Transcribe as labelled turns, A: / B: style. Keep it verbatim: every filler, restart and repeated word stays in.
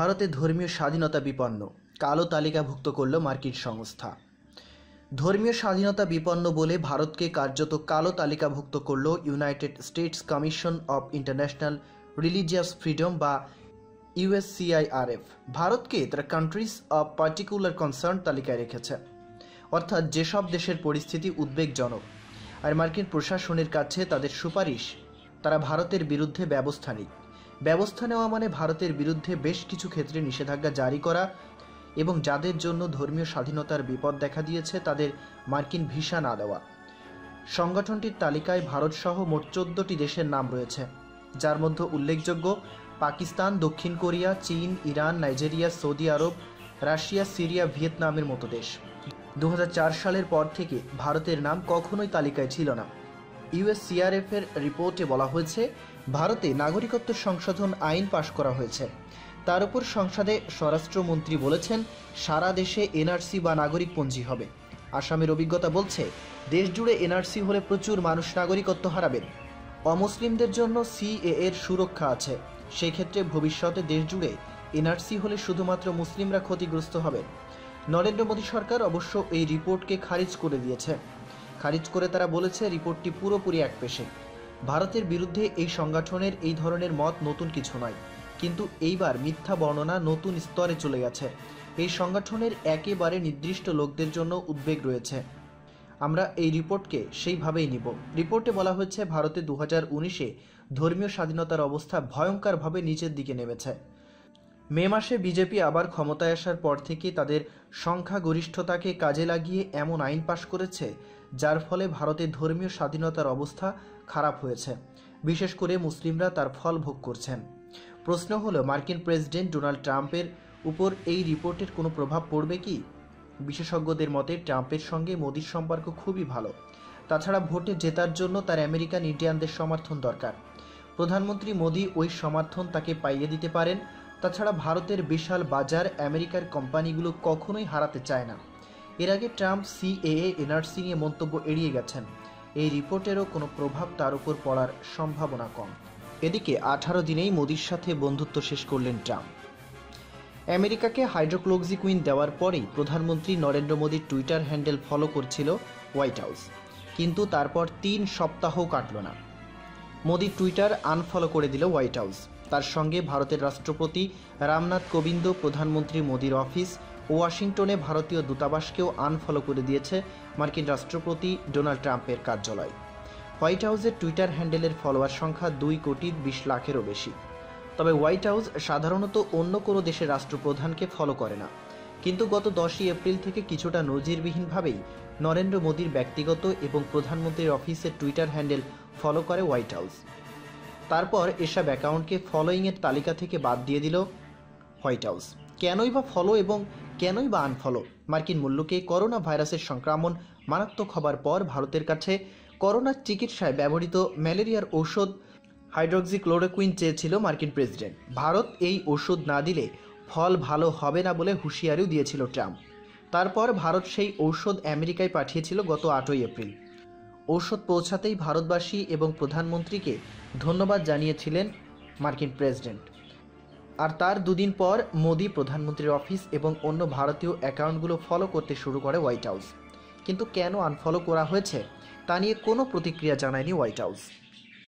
A: ভারতে ধর্মীয় স্বাধীনতা বিপন্ন, কালো তালিকাভুক্ত করল মার্কিন সংস্থা। ধর্মীয় স্বাধীনতা বিপন্ন বলে ভারতকে কার্যত কালো তালিকাভুক্ত করল United States Commission of International Religious Freedom বা ইউএসসিআইআরএফ ভারতকে তার কান্ট্রিজ অব পার্টিকুলার কনসার্ন তালিকায় রেখেছে, অর্থাৎ যেসব দেশের পরিস্থিতি উদ্বেগজনক আর মার্কিন প্রশাসনের কাছে তাদের সুপারিশ তারা ভারতের বিরুদ্ধে ব্যবস্থা নিক। ব্যবস্থা নেওয়া মানে ভারতের বিরুদ্ধে বেশ কিছু ক্ষেত্রে নিষেধাজ্ঞা জারি করা এবং যাদের জন্য ধর্মীয় স্বাধীনতার বিপদ দেখা দিয়েছে তাদের মার্কিন ভিসা না দেওয়া। সংগঠনটির তালিকায় ভারতসহ মোট চোদ্দটি দেশের নাম রয়েছে, যার মধ্যে উল্লেখযোগ্য পাকিস্তান, দক্ষিণ কোরিয়া, চীন, Iran, Nigeria, Saudi Arab, Russia, Syria, ভিয়েতনামের মতো দেশ। দু হাজার চার সালের পর থেকে ভারতের নাম কখনোই তালিকায় ছিল না। ইউএসসিআরএফ এর রিপোর্টে বলা হয়েছে, ভারতে নাগরিকত্ব সংশোধন আইন পাশ করা হয়েছে। তার উপর সংসদে স্বরাষ্ট্রমন্ত্রী বলেছেন সারা দেশে এনআরসি বা নাগরিকপঞ্জি হবে। আসামের অভিজ্ঞতা বলছে দেশ জুড়ে এনআরসি হলে প্রচুর মানুষ নাগরিকত্ব হারাবেন। অমুসলিমদের জন্য সিএএ এর সুরক্ষা আছে, সেই ক্ষেত্রে ভবিষ্যতে দেশ জুড়ে এনআরসি হলে শুধুমাত্র মুসলিমরা ক্ষতিগ্রস্ত হবে। নরেন্দ্র মোদী সরকার অবশ্য এই রিপোর্টকে খারিজ করে দিয়েছে। খারিজ করে তারা বলেছে রিপোর্টটি পুরোপুরি একপেশে। ভারতের বিরুদ্ধে এই সংগঠনের এই ধরনের মত নতুন কিছু নয়, কিন্তু এইবার মিথ্যা বর্ণনা নতুন স্তরে চলে গেছে। এই সংগঠনের একেবারে নির্দিষ্ট লোকদের জন্য উদ্বেগ রয়েছে। আমরা এই রিপোর্টকে সেইভাবেই নিব। রিপোর্টে বলা হয়েছে ভারতে দু হাজার উনিশে ধর্মীয় স্বাধীনতার অবস্থা ভয়ঙ্করভাবে নিচের দিকে নেমেছে। মে মাসে বিজেপি আবার ক্ষমতায় আসার পর থেকে তাদের সংখ্যাগরিষ্ঠতাকে কাজে লাগিয়ে এমন আইন পাশ করেছে যার ফলে ভারতের ধর্মীয় স্বাধীনতার অবস্থা খারাপ হয়েছে। বিশেষ করে মুসলিমরা তার ফল ভোগ করছেন। প্রশ্ন হলো, মার্কিন প্রেসিডেন্ট ডোনাল্ড ট্রাম্পের উপর এই রিপোর্টের কোনো প্রভাব পড়বে কি? বিশেষজ্ঞদের মতে ট্রাম্পের সঙ্গে মোদির সম্পর্ক খুবই ভালো। তাছাড়া ভোটে জেতার জন্য তার আমেরিকান ইন্ডিয়ানদের সমর্থন দরকার। প্রধানমন্ত্রী মোদি ওই সমর্থন তাকে পাইয়ে দিতে পারেন। তাছাড়া ভারতের বিশাল বাজার আমেরিকার কোম্পানিগুলো কখনোই হারাতে চায় না। এর আগে ট্রাম্প সিএএ এনআরসি নিয়ে মন্তব্য এড়িয়ে গেছেন। এই রিপোর্টেরও কোনো প্রভাব তার উপর পড়ার সম্ভাবনা কম। এদিকে আঠারো দিনেই মোদির সাথে বন্ধুত্ব শেষ করলেন ট্রাম্প। আমেরিকাকে হাইড্রোক্লোক্সিকুইন দেওয়ার পরেই প্রধানমন্ত্রী নরেন্দ্র মোদীর টুইটার হ্যান্ডেল ফলো করছিল হোয়াইট হাউস, কিন্তু তারপর তিন সপ্তাহও কাটল না, মোদী টুইটার আনফলো করে দিল হোয়াইট হাউস। তার সঙ্গে ভারতের রাষ্ট্রপতি রামনাথ কোবিন্দ, প্রধানমন্ত্রী মোদীর অফিস, ওয়াশিংটনে ভারতীয় দূতাবাসকেও আনফলো করে দিয়েছে মার্কিন রাষ্ট্রপতি ডোনাল্ড ট্রাম্পের কার্যালয়। হোয়াইট হাউসের টুইটার হ্যান্ডেলের ফলোয়ার সংখ্যা দুই কোটি বিশ লাখেরও বেশি। তবে হোয়াইট হাউস সাধারণত অন্য কোনো দেশের রাষ্ট্রপ্রধানকে ফলো করে না, কিন্তু গত দশই এপ্রিল থেকে কিছুটা নজিরবিহীনভাবেই নরেন্দ্র মোদীর ব্যক্তিগত এবং প্রধানমন্ত্রীর অফিসের টুইটার হ্যান্ডেল ফলো করে হোয়াইট হাউস। তারপর এসব অ্যাকাউন্টকে ফলোয়িংয়ের তালিকা থেকে বাদ দিয়ে দিল হোয়াইট হাউস। কেনই বা ফলো এবং কেনই বা আনফলো? মার্কিন মূল্যকে করোনা ভাইরাসের সংক্রমণ মারাত্মক হবার পর ভারতের কাছে করোনার চিকিৎসায় ব্যবহৃত ম্যালেরিয়ার ঔষধ হাইড্রোক্সিক্লোরোকুইন চেয়েছিল মার্কিন প্রেসিডেন্ট। ভারত এই ওষুধ না দিলে ফল ভালো হবে না বলে হুঁশিয়ারিও দিয়েছিল ট্রাম্প। তারপর ভারত সেই ঔষধ আমেরিকায় পাঠিয়েছিল গত আটই এপ্রিল। ঔষধ পৌঁছাতেই ভারতবাসী এবং প্রধানমন্ত্রীকে ধন্যবাদ জানিয়েছিলেন মার্কিন প্রেসিডেন্ট। আর তার দুদিন পর মোদি, প্রধানমন্ত্রীর অফিস এবং অন্য ভারতীয় অ্যাকাউন্টগুলো ফলো করতে শুরু করে হোয়াইট হাউস। কিন্তু কেন আনফলো করা হয়েছে তা নিয়ে কোনো প্রতিক্রিয়া জানায়নি হোয়াইট হাউস।